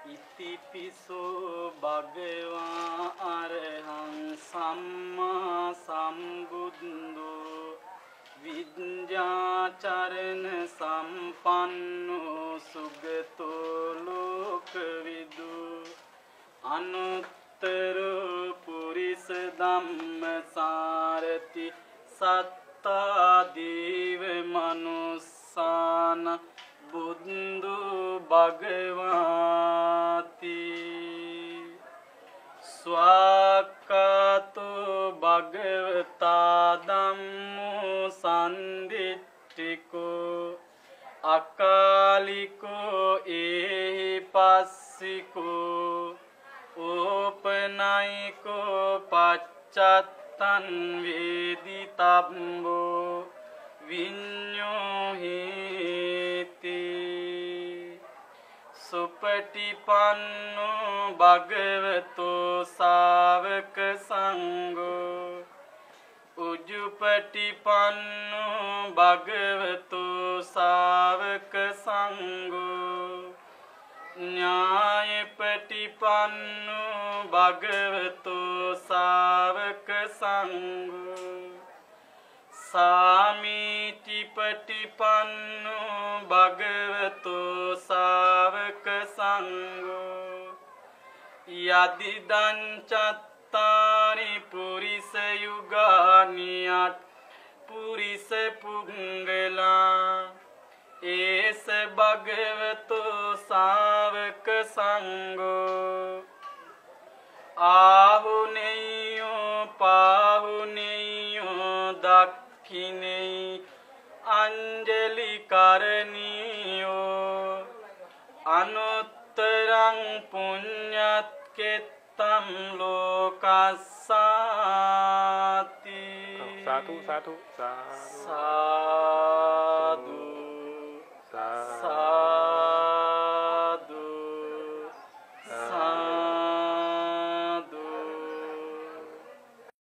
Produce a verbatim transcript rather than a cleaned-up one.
ඉතිපිසෝ භගවා අරහං සම්මා සම්බුද්ධෝ විඤ්ඤාචරණ සම්පන්නෝ සුගතෝ ලෝකවිදු අනුත්තර පුරිස ධම්මසාරති සත්තා දේව මනුස්සාන බුද්ධු භගවාති ස්වාක්ඛාතෝ භගවතා ධම්මෝ සම්දිට්ඨිකෝ අකාලිකෝ ඒහි පස්සිකෝ ඕපනයිකෝ පච්චත්තං වේදිතබ්බෝ විඤ්ඤෝ හේති සුපටිපන්නෝ භගවතෝ ශාවක සංඝෝ උජුපටිපන්නෝ භගවතෝ ශාවක සංඝෝ ඥායපටිපන්නෝ භගවතෝ ශාවක සංඝෝ සාමීචිපටිපන්නෝ භගවතෝ ශාවක සංඝෝ යදිදං චත්තාරි පුරිස යුගානි අත් පුරිස පුංගලා ඒස භගවතෝ ශාවක සංඝෝ ආහුනේයෝ පාහුනේයෝ දක්ඛිනේ අංජලි කරණීයෝ අනුත්තරං පුඤ්ඤත්කෙත්තම් ලෝකස්සාති සාතු සාතු සා